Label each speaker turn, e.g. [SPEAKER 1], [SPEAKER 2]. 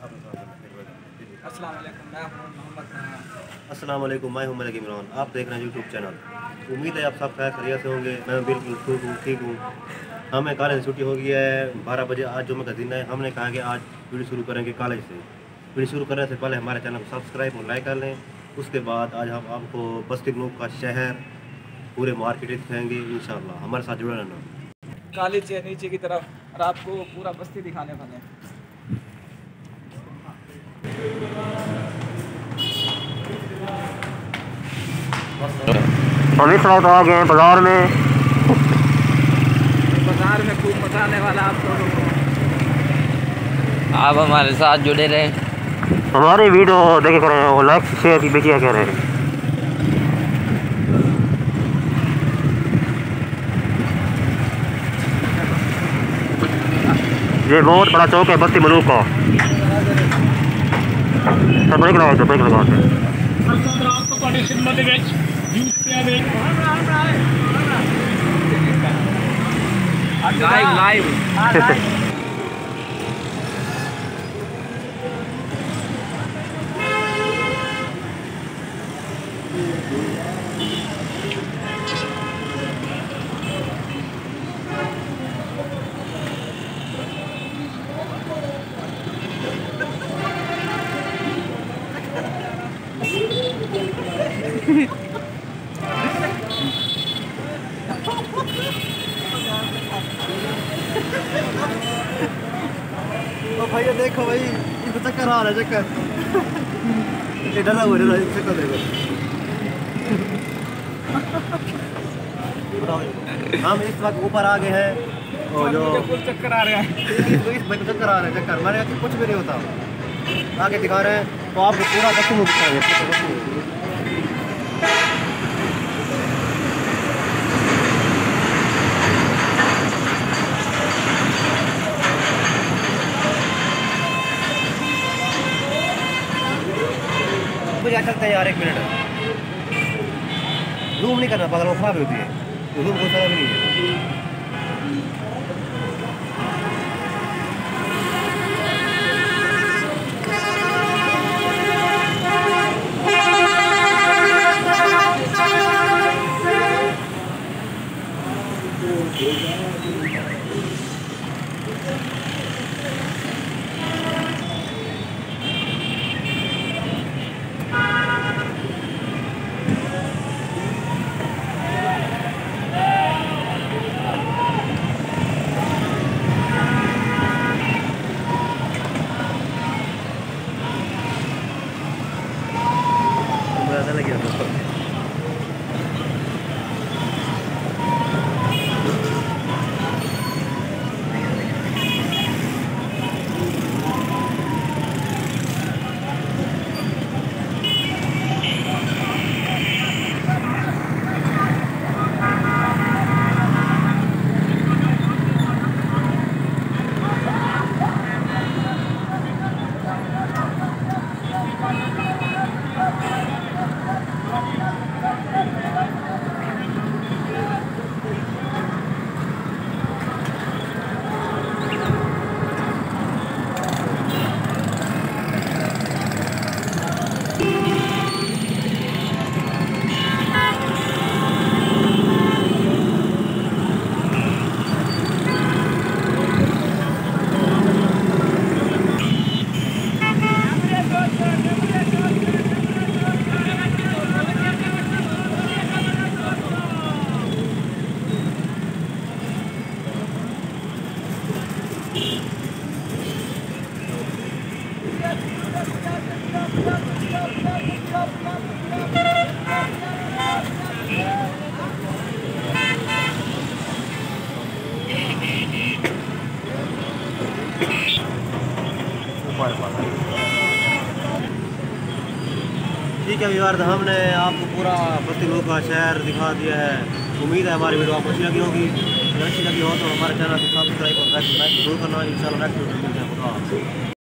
[SPEAKER 1] अस्सलाम वालेकुम, मैं हूं मलिक इमरान। आप देख रहे हैं यूट्यूब चैनल। उम्मीद है आप सब खैर खैरियत से होंगे। मैं बिल्कुल ठीक हूँ। हमें कॉलेज से छुट्टी हो गई है 12 बजे। आज जुम्मे का दिन है। हमने कहा कि आज वीडियो शुरू करेंगे कॉलेज से। वीडियो शुरू करने से पहले हमारे चैनल को सब्सक्राइब और लाइक कर लें। उसके बाद आज हम आपको बस्ती ग्रुप का शहर पूरे मार्केट दिखाएंगे इंशाल्लाह। हमारे साथ जुड़े रहना।
[SPEAKER 2] कॉलेज है नीचे की तरफ और आपको पूरा बस्ती दिखाने वाले हैं।
[SPEAKER 1] हम इस वक्त आ गए हैं बाजार में।
[SPEAKER 2] बाजार में खूब मजा आने वाला आप लोगों को।
[SPEAKER 3] आप हमारे साथ जुड़े रहे।
[SPEAKER 1] हमारी वीडियो देखे करें और लाइक शेयर की बेटियाँ कह रहे हैं। ये बहुत बड़ा चौक है बस्ती मलूक का। ब्रेक लगा दो, ब्रेक लगा दो।
[SPEAKER 2] लाइव
[SPEAKER 1] ओ भैया देखो भाई, इनको चक्कर आ रहा है, चक्कर डरा हुआ है, चक्कर देखो। हम इस वक्त ऊपर आ गए हैं और जो
[SPEAKER 2] चक्कर आ रहा है।
[SPEAKER 1] चक्कर आ रहा है, चक्कर मैंने कुछ भी नहीं होता। आगे दिखा रहे हैं तो आपको पूरा बस्ती में दिखाएंगे। मुझे अच्छा लगता है यार, 1 मिनट जूम नहीं करना, पागल वो खराब होती है। जूम कोई फायदा भी नहीं है। ठीक है व्यूअर्स, हमने आपको पूरा बस्ती ग्रुप का शहर दिखा दिया है। उम्मीद है हमारी वीडियो आपको अच्छी लगी होगी। अगर अच्छी लगी हो तो हमारे चैनल को सब्सक्राइब और लाइक जरूर करना। इंशाल्लाह नेक्स्ट वीडियो मिलते हैं।